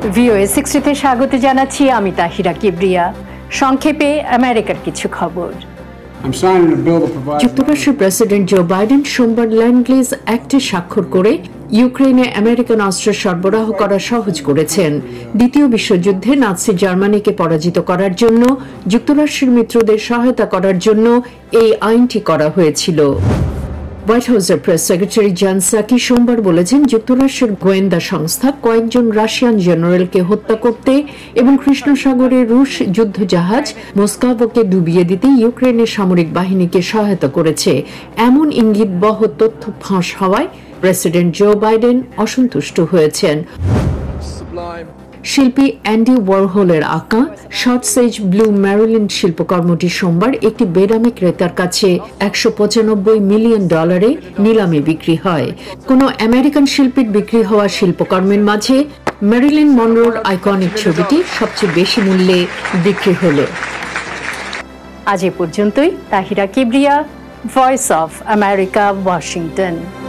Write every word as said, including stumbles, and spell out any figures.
VOA সিক্সটিতে স্বাগত জানাচ্ছি আমি তাহিরা কিবরিয়া। সংক্ষেপে আমেরিকার কিছু খবর। যুক্তরাষ্ট্রের প্রেসিডেন্ট জো বাইডেন সোমবার ল্যান্ড-লিজ অ্যাক্টে স্বাক্ষর করে ইউক্রেনে আমেরিকান অস্ত্র সরবরাহ করা সহজ করেছেন। দ্বিতীয় বিশ্বযুদ্ধে নাৎসি জার্মানিকে পরাজিত করার জন্য যুক্তরাষ্ট্রের মিত্রদের সহায়তা করার জন্য এই আইনটি করা হয়েছিল। হোয়াইট হাউসের প্রেস সেক্রেটারি জন সাকি সোমবার বলেছেন, যুক্তরাষ্ট্রের গোয়েন্দা সংস্থা কয়েকজন রাশিয়ান জেনারেলকে হত্যা করতে এবং কৃষ্ণ সাগরে রুশ যুদ্ধজাহাজ মস্কোভকে ডুবিয়ে দিতে ইউক্রেনের সামরিক বাহিনীকে সহায়তা করেছে। এমন ইঙ্গিতবহ তথ্য ফাঁস হওয়ায় প্রেসিডেন্ট জো বাইডেন অসন্তুষ্ট হয়েছেন। শিল্পী অ্যান্ডি ওয়ারহোলের আঁকা শর্ট সেজ ব্লু ম্যারিলিন শিল্পকর্মটি সোমবার একটি বেনামী ক্রেতার কাছে একশো পঁচানব্বই মিলিয়ন ডলারে নিলামে বিক্রি হয়। কোনো আমেরিকান শিল্পীর বিক্রি হওয়া শিল্পকর্মের মাঝে ম্যারিলিন মনরোর আইকনিক ছবিটি সবচেয়ে বেশি মূল্যে বিক্রি হলো। আজ এ পর্যন্তই। Tahira Kibria, voice of America, Washington.